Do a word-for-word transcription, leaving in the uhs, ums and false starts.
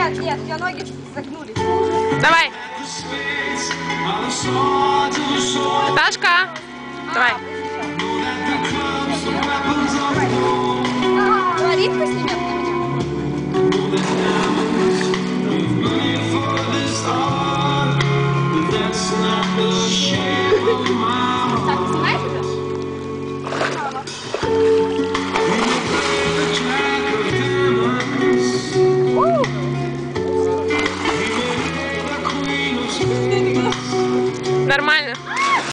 Нет, нет, у тебя ноги загнулись. Давай. Наташка, давай. Говорит, посними That's not the shape of my